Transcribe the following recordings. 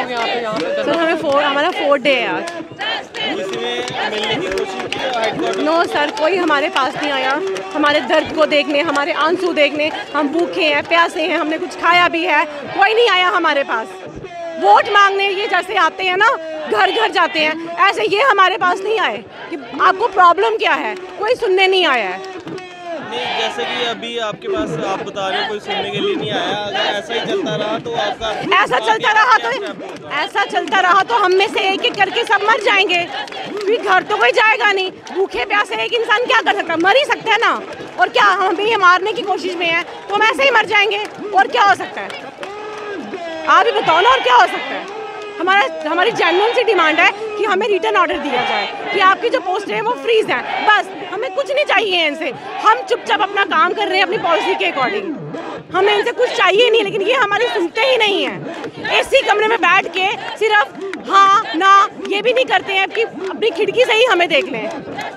लोग यहाँ पे सर हमारा 4th डे है आज। मिलने की कोशिश की? नो सर, कोई हमारे पास नहीं आया हमारे दर्द को देखने, हमारे आंसू देखने। हम भूखे हैं, प्यासे हैं, हमने कुछ खाया भी है, कोई नहीं आया हमारे पास। वोट मांगने ये जैसे आते हैं ना, घर घर जाते हैं, ऐसे ये हमारे पास नहीं आए कि आपको प्रॉब्लम क्या है, कोई सुनने नहीं आया है। नहीं, जैसे कि अभी आपके पास आप बता रहे हो कोई सुनने के लिए नहीं आया। अगर ऐसा ही चलता रहा तो आपका ऐसा चलता रहा तो हम में से एक एक करके सब मर जाएंगे, क्योंकि घर तो कोई जाएगा नहीं। भूखे प्यासे एक इंसान क्या कर सकता है, मर ही सकता है ना। और क्या हम भी मारने की कोशिश में हैं तो हम ऐसे ही मर जाएंगे, और क्या हो सकता है? आप ही बताओ ना, और क्या हो सकता है? हमारी जेन्युइन सी डिमांड है कि हमें रिटर्न ऑर्डर दिया जाए कि आपकी जो पोस्ट है वो फ्रीज है, बस। हमें कुछ नहीं चाहिए इनसे, हम चुपचाप अपना काम कर रहे हैं अपनी पॉलिसी के अकॉर्डिंग। हमें इनसे कुछ चाहिए नहीं, लेकिन ये हमारी सुनते ही नहीं हैं। एसी कमरे में बैठ के सिर्फ हाँ ना ये भी नहीं करते हैं कि अपनी खिड़की से ही हमें देख लें।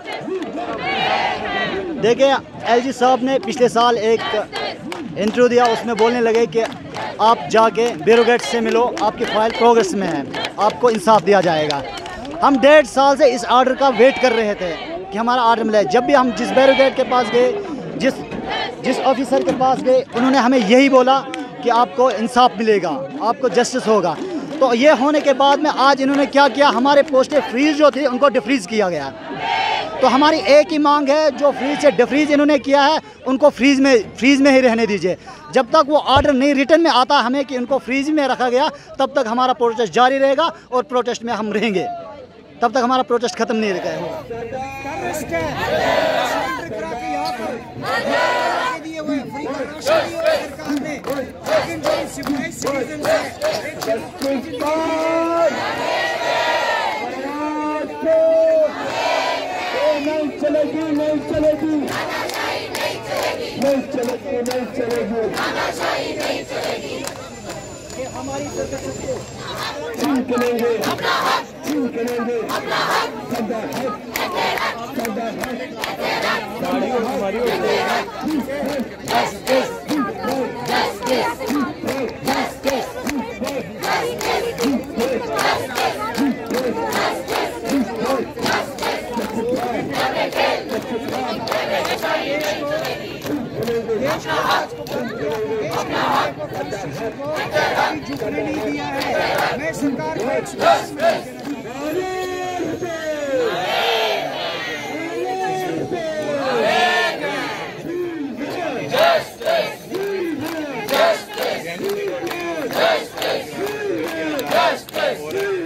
देखिए, एलजी साहब ने पिछले साल एक इंटरव्यू दिया, उसमें बोलने लगे कि आप जाके ब्यूरोक्रेट से मिलो, आपकी फाइल प्रोग्रेस में है, आपको इंसाफ दिया जाएगा। हम 1.5 साल से इस ऑर्डर का वेट कर रहे थे कि हमारा ऑर्डर मिले। जब भी हम जिस ब्यूरोक्रेट के पास गए, जिस ऑफिसर के पास गए, उन्होंने हमें यही बोला कि आपको इंसाफ मिलेगा, आपको जस्टिस होगा। तो ये होने के बाद में आज इन्होंने क्या किया, हमारे पोस्टें फ्रीज जो थी उनको डिफ्रीज़ किया गया। तो हमारी एक ही मांग है, जो फ्रीज से डिफ्रीज इन्होंने किया है उनको फ्रीज में ही रहने दीजिए। जब तक वो ऑर्डर नहीं रिटर्न में आता हमें कि उनको फ्रीज में रखा गया, तब तक हमारा प्रोटेस्ट जारी रहेगा और प्रोटेस्ट में हम रहेंगे, तब तक हमारा प्रोटेस्ट खत्म नहीं रहेगा। हमारी झुकने नहीं दिया है। मैं सरकार को